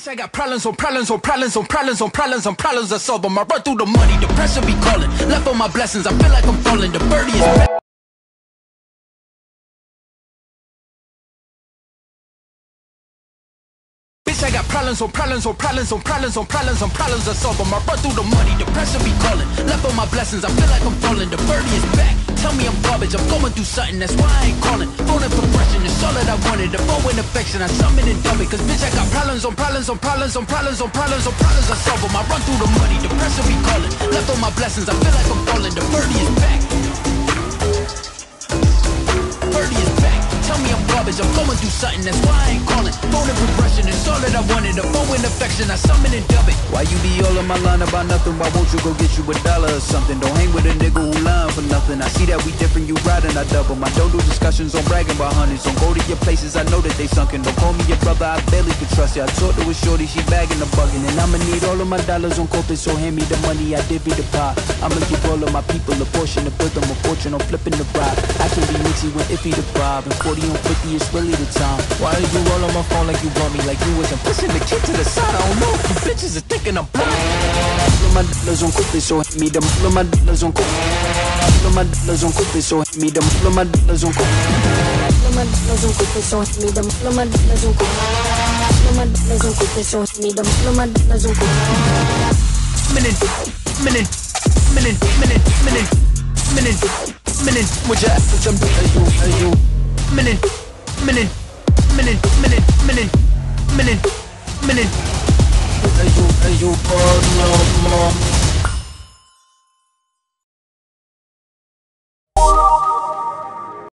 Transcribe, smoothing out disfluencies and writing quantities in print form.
Bitch, I got problems on problems on problems on problems on problems on problems I solve them. I run through the money, the pressure be calling. Left on my blessings, I feel like I'm falling. The birdie is back. Bitch, I got problems on problems on problems on problems on problems on problems I solve them. I run through the money, the pressure be calling. Left on my blessings, I feel like I'm falling. The birdie is back. Tell me I'm garbage, I'm going through something, that's why I ain't calling. Phone and progression, it's all that I wanted. The phone with affection, I summon and dumb it. Cause bitch, I got problems on problems on problems on problems on problems on problems I solve them. I run through the money, the pressure be calling. Left on my blessings, I feel like I'm falling. The birdie is back. Birdie is back. Tell me I'm garbage, I'm going through something, that's why I ain't calling. Phone and progression, it's all that I wanted. The phone with affection, I summon and dub it. Why you be all on my line about nothing? Why won't you go get you $1 or something? Don't hang with a nigga who lying for nothing. I see that we different, you riding, I double. I don't do discussions on bragging about hundreds. Don't go to your places, I know that they sunken. Don't call me your brother, I barely can trust you. I talked to a shorty, she bagging the bugging. And I'ma need all of my dollars on corporate, so hand me the money, I divvy the pie. I'ma give all of my people a portion, to build them a fortune, on flipping the ride. I can be mixy when iffy the vibe, and 40 on 50 is really the time. Why are you all on my phone like you want me, like you wasn't pushing the kid to the side? I don't know if you bitches are thinking I'm blind. All of my dollars on corporate, so hand me them. All of my dollars on corporate. All of my dollars on corporate, so hand me them. All of my dollars on corporate. All of my dollars on corporate, so hand me them. All of my dollars on corporate. All of my dollars on corporate, so hand me them. All of my dollars on corporate. Minute. Would you ask what I'm doing? Are you?